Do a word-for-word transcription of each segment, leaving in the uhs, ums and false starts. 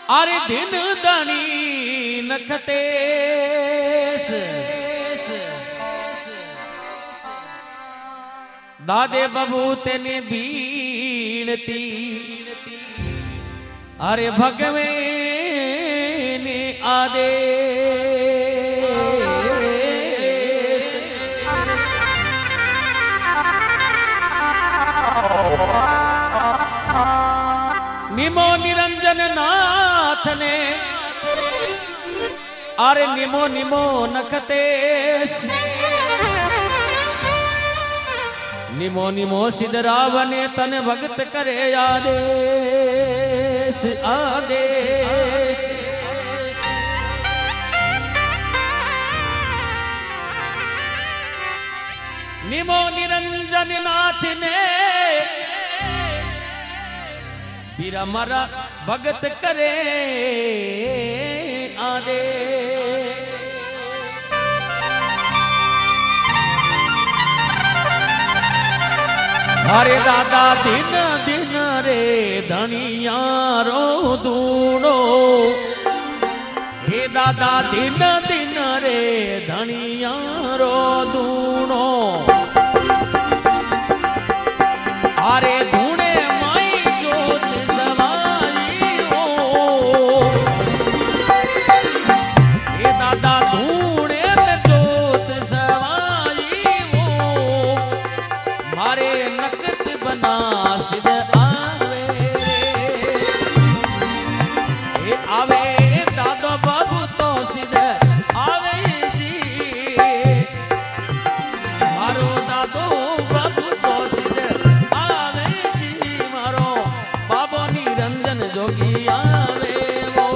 अरे दिन दानी नखते दादे बबू तेने बीनती अरे भगवे ने आदे निमो निरंजन नाथ ने अरे निमो निमो नखतेश निमो निमो सिद्धरावने तन भगत करे आदेश आदेश निमो निरंजन नाथ ने पीरा मरा भगत करे आदे अरे दादा दिन दिन रे धनिया रो दूनो हे दादा दिन दिन रे धनिया रो दूनो अरे धूणे माई जोत सवाई हो हे दादा धूणे जोत सवाई हो मारे नकत बना सिद्ध आवे हे आवे दादो बाबू तो सिद्ध आवे जी मारो दादो बाबू तो सिद्ध आवे जी मारो बाबो निरंजन जोगी आवे वो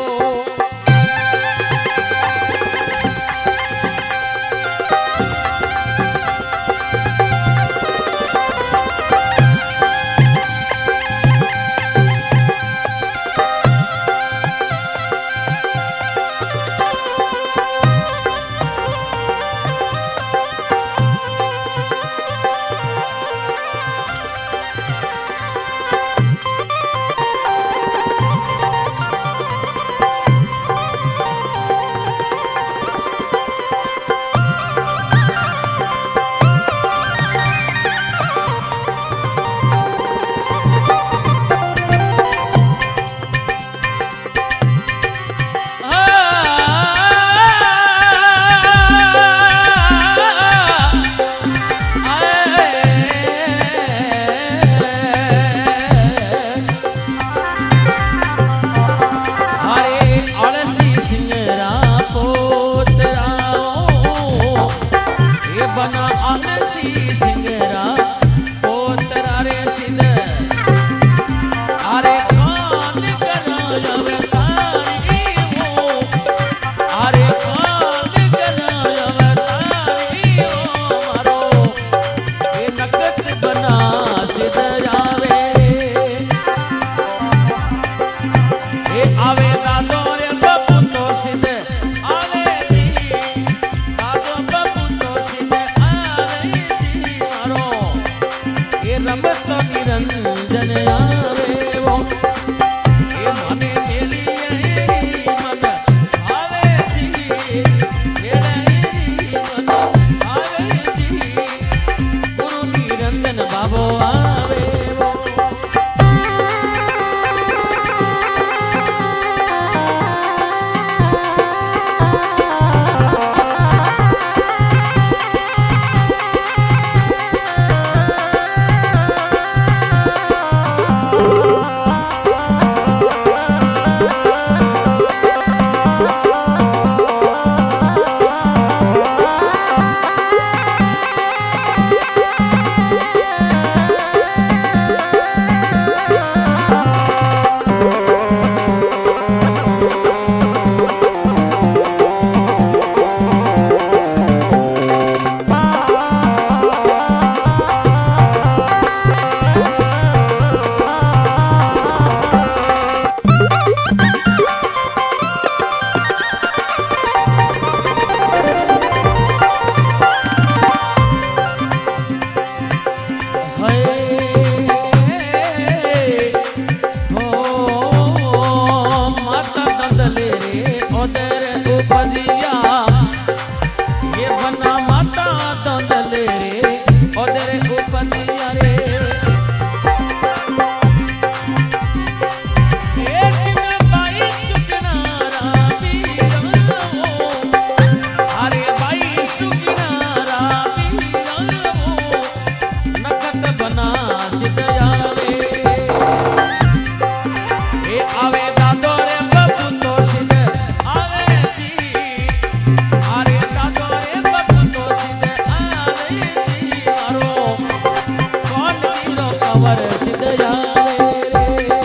बना आनसी सिंगरा पोतरा रे सिद्ध अरे कान करायव तारी हो अरे कान करायव तारी हो मारो ये नकत बना सिद्ध आवे ये आवे दादो रे बाबू तो सिद्ध आवे रमत निरंजन आवे वो ये मने मेली मन आवे जी मेरे मन आवे जी गुरु निरंजन बाबो आवे वो पावर सिद्ध जावे रे।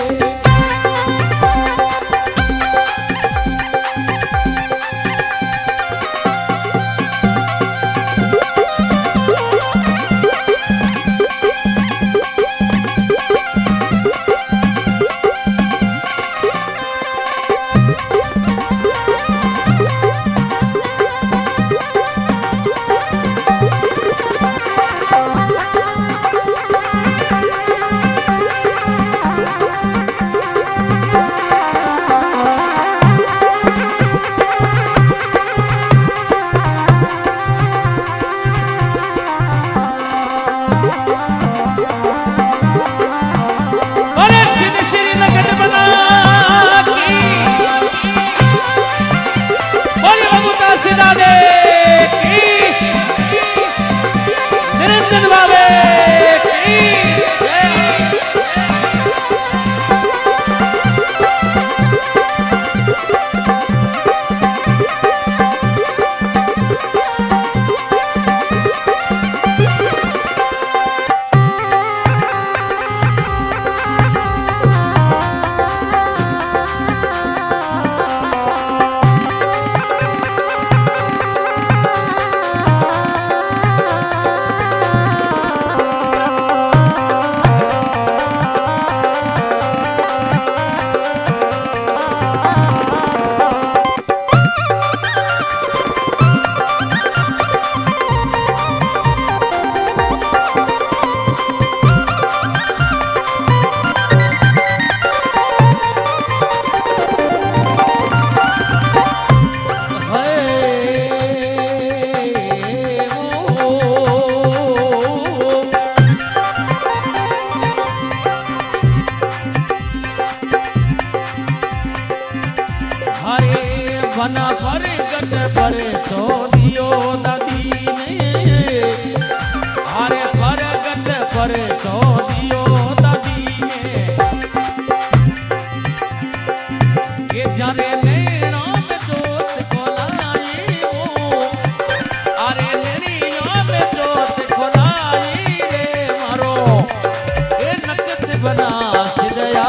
बना पर गट पर चोदियो दादी ने हारे पर गट पर चोदियो दादी ने ये जाने नैना में जोत को लाई वो अरे नैना में जोत को लाई रे मारो ये नकत बना सिदया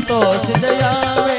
તો સિદ્ધ આવે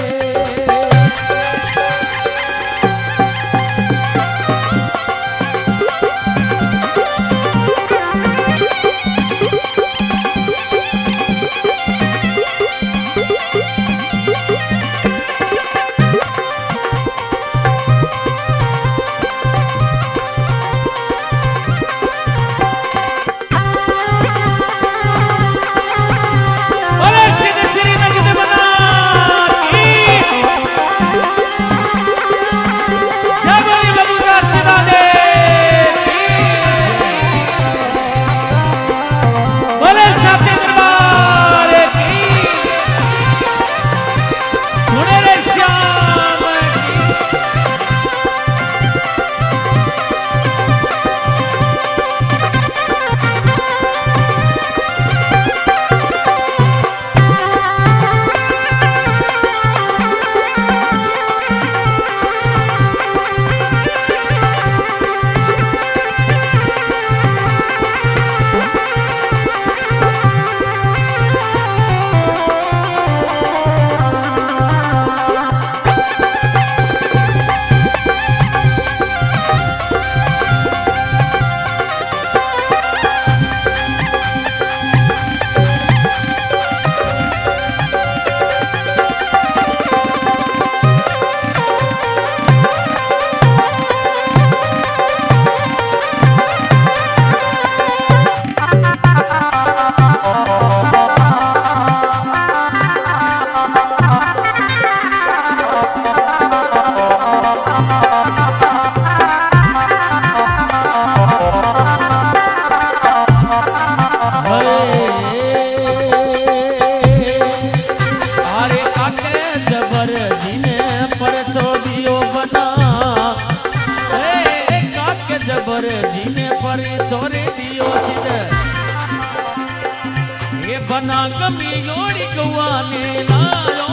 बना कमी जोड़ी कौआने लायो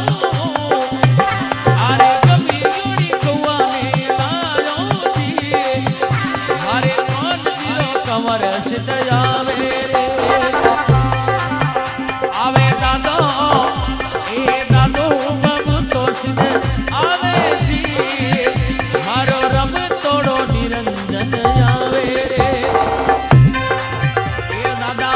अरे कमी जोड़ी कौआने लायो जी हरे कौन दियो कमर सिद्ध आवे रे आवे दादो ए दादो बाबू तो सिद्ध आवे जी मारो रब तोड़ो निरंजन आवे रे ए दादा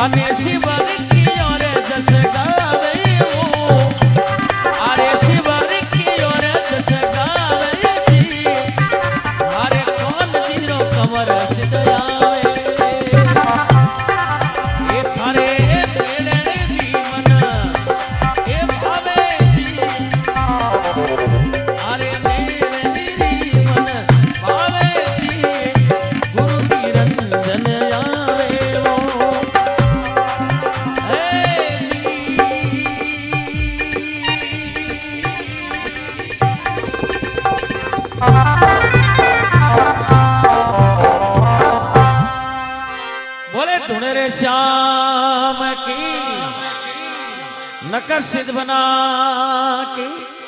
अने शिवर की ओर जस गावे वो अरे शिवर की ओर जस गावे जी मारे कौन जीरो कमर सिद्ध आवे ए थारे मेरे दी मन ए भावे जी अरे मेरे दी मन भावे जी गुरु की रंजन आवे वो बोले धुन रे श्याम की नकर सिद्ध बना की